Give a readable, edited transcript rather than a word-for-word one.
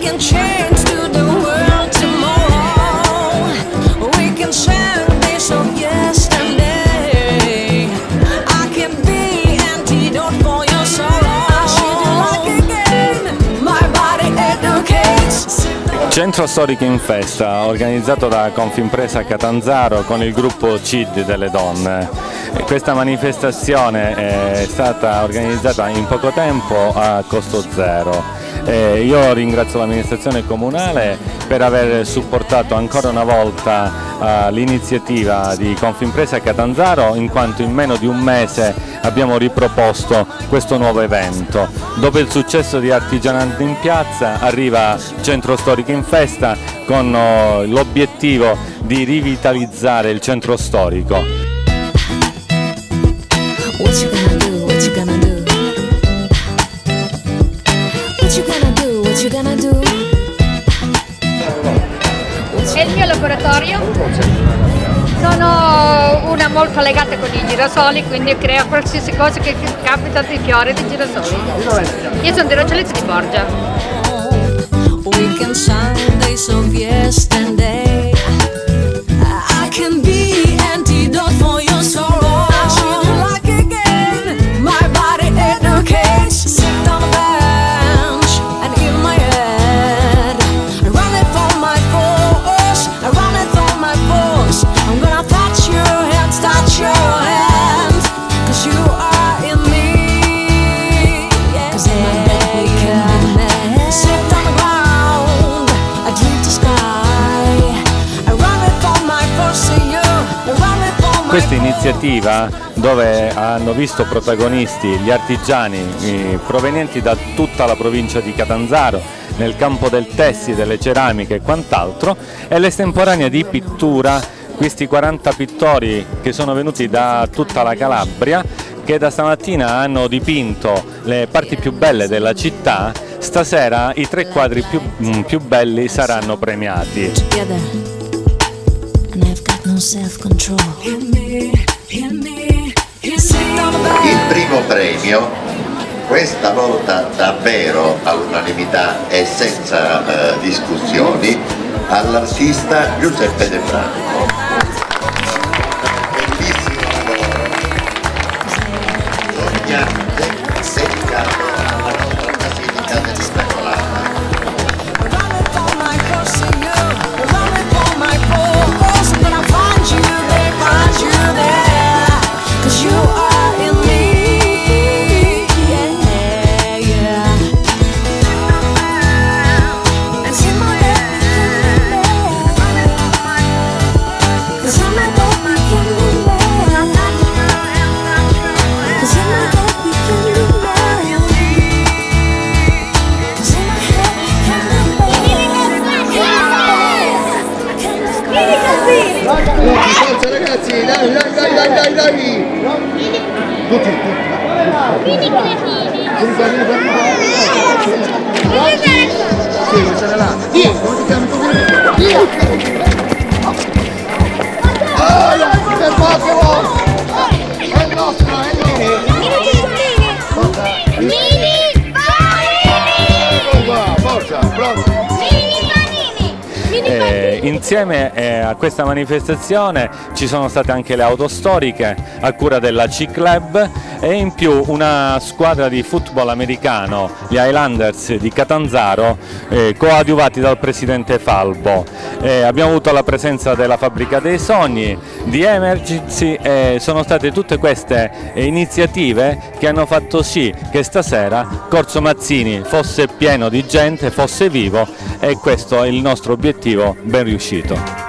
can change to the world tomorrow. We can share days of yesterday. I can be antidote for your sorrow. I should like again, my body educates. Centro Storico in Festa, organizzato da Confimpresa Catanzaro con il gruppo CID delle donne. Questa manifestazione è stata organizzata in poco tempo a costo zero. Io ringrazio l'amministrazione comunale per aver supportato ancora una volta l'iniziativa di Confimpresa Catanzaro, in quanto in meno di un mese abbiamo riproposto questo nuovo evento. Dopo il successo di Artigianato in Piazza arriva Centro Storico in Festa con l'obiettivo di rivitalizzare il centro storico. What you gonna do? What you gonna do? What you gonna do? What you gonna do? È il mio laboratorio. Sono una molto legata con i girasoli, quindi creo qualsiasi cosa che capita di fiori di girasoli. Io sono di Roccellizzo di Borgia. We can shine days of yesterday. I can be antidote for your sorrow. I should like again, my body educates. Sit on a bench and in my head. I run it for my force. I run it for my force. I'm gonna touch your hands, touch your hand. 'Cause you are in me. Yeah. 'Cause in my bed we can be mad. Sit on the ground, I dream to sky. I run it for my force, I run it for my Questa iniziativa, dove hanno visto protagonisti gli artigiani provenienti da tutta la provincia di Catanzaro nel campo del tessile, delle ceramiche e quant'altro, è l'estemporanea di pittura, questi 40 pittori che sono venuti da tutta la Calabria, che da stamattina hanno dipinto le parti più belle della città. Stasera i 3 quadri più belli saranno premiati. together, and I've got no self-control. Il primo premio, questa volta davvero all'unanimità e senza discussioni, all'artista Giuseppe De Franco. Bellissimo lavoro, sognante, dedicato alla nostra Basilica dell'Immacolata. Forza ragazzi, dai! Tutti! Mini cretini! Sì, questa è là! Come ti chiami? Per Pokémon! È il nostro, è il Mini panini! Forza, bravo! Insieme a questa manifestazione ci sono state anche le auto storiche a cura della C-Club e in più una squadra di football americano, gli Highlanders di Catanzaro, coadiuvati dal presidente Falbo. Abbiamo avuto la presenza della Fabbrica dei Sogni, di Emergency, e sono state tutte queste iniziative che hanno fatto sì che stasera Corso Mazzini fosse pieno di gente, fosse vivo, e questo è il nostro obiettivo ben riuscito.